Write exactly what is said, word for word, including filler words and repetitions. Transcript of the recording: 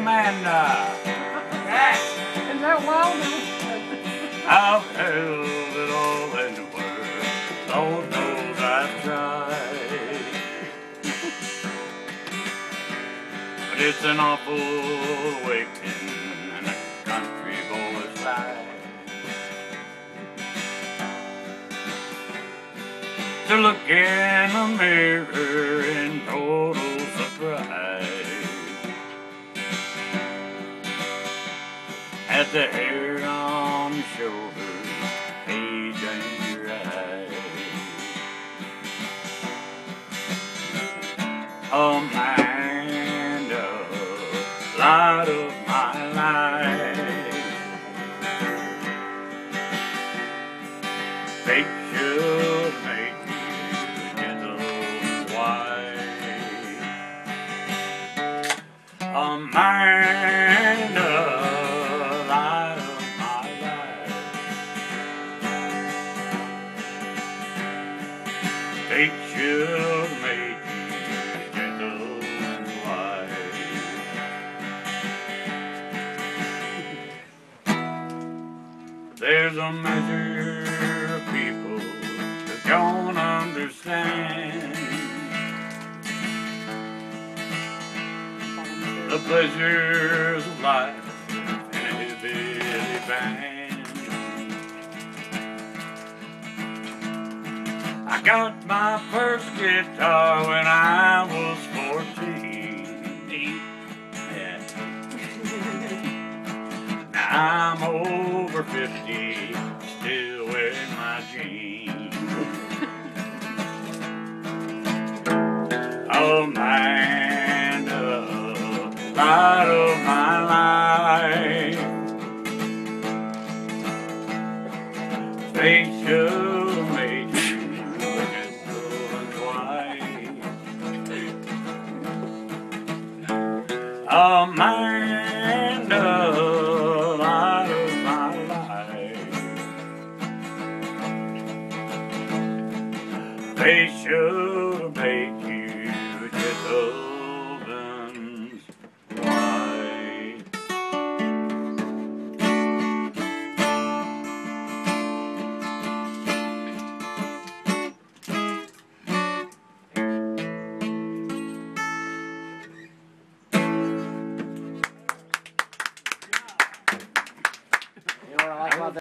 Amanda. Is that Wilder? I've held it all in the world. Lord knows I've tried. But it's an awful awakening in a country boy's life. To look in the mirror in total surprise at the hair on your shoulders, age in your eyes. Amanda, light of my life, fate should make Amanda, light of my life, fate should make you gentle and wise. There's a measure of people that don't understand the pleasures of life in a hillbilly band. I got my first guitar when I was fourteen. Yeah. Now I'm over fifty, still wearing my jeans. Oh man, light of my life, fate should make you gentle and white. Amanda, light of my life, fate should make you